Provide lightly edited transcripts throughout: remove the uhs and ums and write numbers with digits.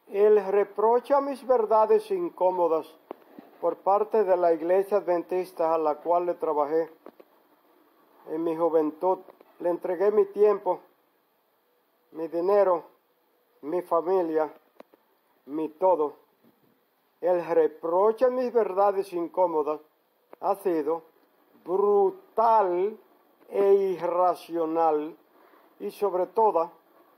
El reproche a mis verdades incómodas por parte de la Iglesia Adventista a la cual le trabajé en mi juventud. Le entregué mi tiempo, mi dinero, mi familia, mi todo. El reproche a mis verdades incómodas ha sido brutal e irracional y sobre todo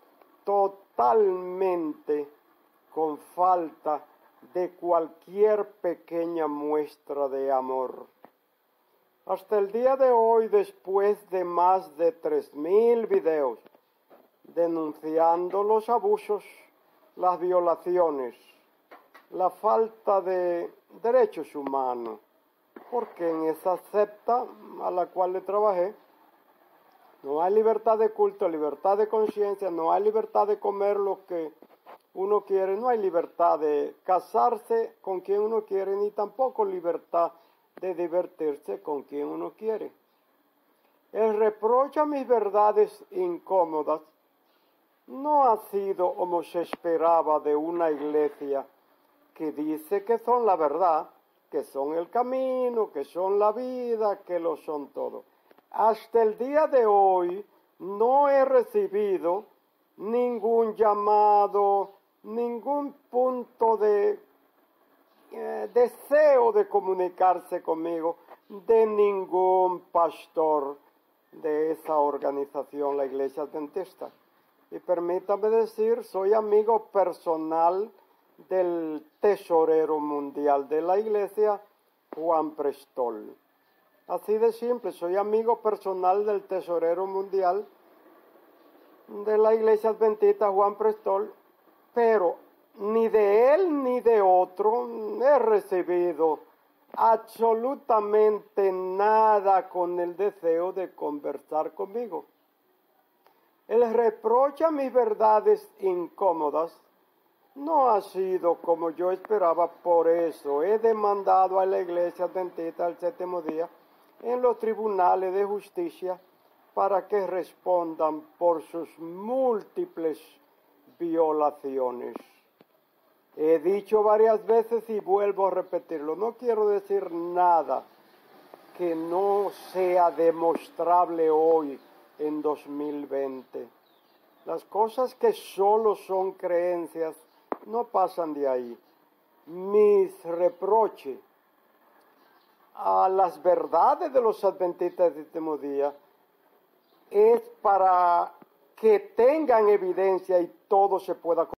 totalmente con falta de cualquier pequeña muestra de amor. Hasta el día de hoy, después de más de 3,000 videos denunciando los abusos, las violaciones, la falta de derechos humanos, porque en esa secta a la cual le trabajé no hay libertad de culto, libertad de conciencia, no hay libertad de comer lo que uno quiere, no hay libertad de casarse con quien uno quiere, ni tampoco libertad de divertirse con quien uno quiere. El reproche a mis verdades incómodas no ha sido como se esperaba de una iglesia que dice que son la verdad, que son el camino, que son la vida, que lo son todo. Hasta el día de hoy no he recibido ningún llamado, ningún punto de deseo de comunicarse conmigo de ningún pastor de esa organización, la Iglesia Adventista. Y permítame decir, soy amigo personal del tesorero mundial de la Iglesia, Juan Prestol. Así de simple, soy amigo personal del tesorero mundial de la Iglesia Adventista, Juan Prestol, pero ni de él ni de otro he recibido absolutamente nada con el deseo de conversar conmigo. El reproche a mis verdades incómodas no ha sido como yo esperaba, por eso he demandado a la Iglesia Adventista del Séptimo Día en los tribunales de justicia para que respondan por sus múltiples violaciones. He dicho varias veces y vuelvo a repetirlo, no quiero decir nada que no sea demostrable hoy en 2020. Las cosas que solo son creencias no pasan de ahí. Mis reproches a las verdades de los adventistas del Séptimo Día es para que tengan evidencia y todo se pueda